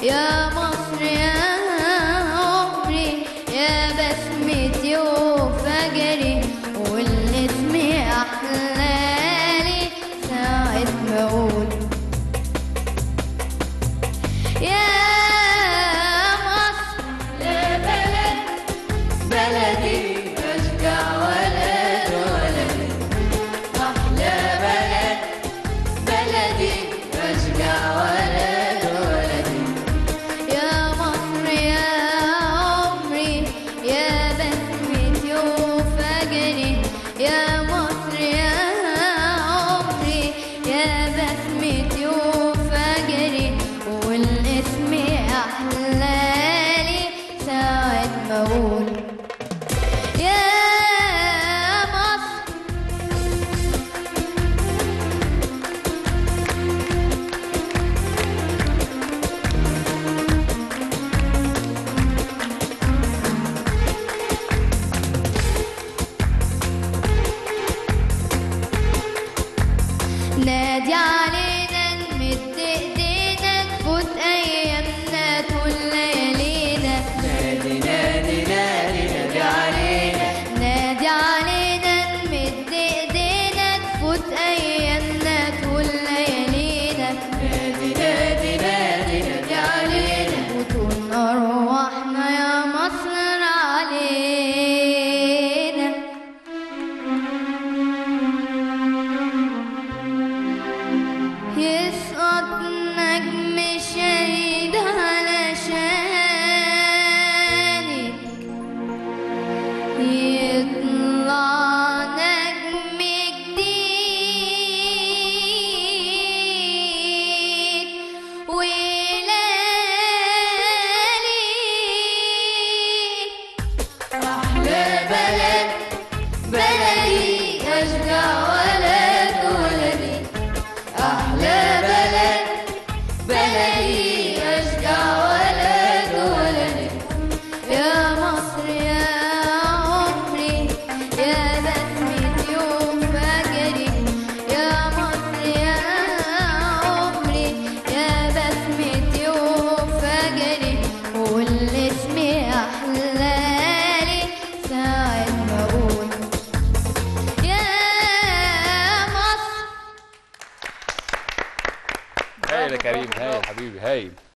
يا مصر يا عمري يا بسمتي وفجري، والاسم أحلالي ساعة ما أقول يا مصر يا بلد بلدي، أشجع ولد ولدي، أحلى بلد بلدي، أشجع ولد ولدي. يا مصر يا عمري يا بسمتي وفجري، يا مصر يا عمري يا بسمتي وفجري، والاسم أحلالي ساعة ما أقول يا مصر. نادي علينا نمد ايدينا، تفوت ايامنا طول ليالينا، نادي نادي نادي نادي علينا، نادي علينا نمد ايدينا، تفوت ايامنا طول ليالينا، نادي نادي نادي نادي علينا، وطول ارواحنا يا مصر علينا. يسقط نجم شهيد علشاني، يطلع نجم جديد ويلالي أحلى بلد بلدي، أشجع ولد ولدي، أحلى بلد بلدي، أشجع ولد ولدي. يا مصر يا عمري يا بسمتي وفجري، يا مصر يا عمري يا بسمتي وفجري، والاسم أحلالي ساعة ما أقول يا مصر. هايل يا كريم، هايل حبيبي، هايل.